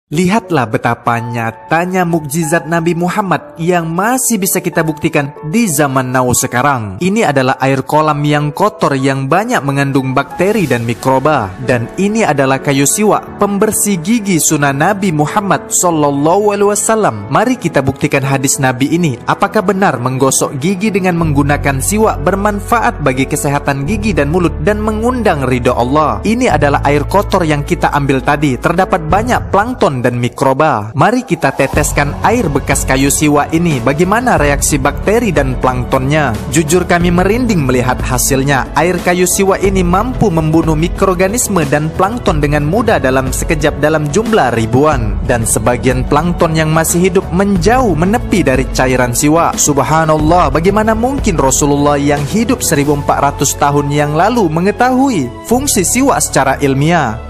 Lihatlah betapa nyatanya mukjizat Nabi Muhammad yang masih bisa kita buktikan di zaman now sekarang. Ini adalah air kolam yang kotor yang banyak mengandung bakteri dan mikroba. Dan ini adalah kayu siwak, pembersih gigi sunnah Nabi Muhammad SAW. Mari kita buktikan hadis Nabi ini. Apakah benar menggosok gigi dengan menggunakan siwak bermanfaat bagi kesehatan gigi dan mulut dan mengundang ridho Allah? Ini adalah air kotor yang kita ambil tadi. Terdapat banyak plankton dan mikroba. Mari kita teteskan air bekas kayu siwak ini. Bagaimana reaksi bakteri dan planktonnya? Jujur kami merinding melihat hasilnya. Air kayu siwak ini mampu membunuh mikroorganisme dan plankton dengan mudah dalam sekejap dalam jumlah ribuan. Dan sebagian plankton yang masih hidup menjauh menepi dari cairan siwak. Subhanallah, bagaimana mungkin Rasulullah yang hidup 1400 tahun yang lalu mengetahui fungsi siwak secara ilmiah?